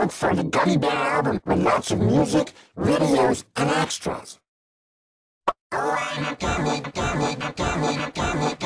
look for the Gummy Bear album with lots of music, videos, and extras. Oh, I'm a gummy, gummy, gummy, gummy,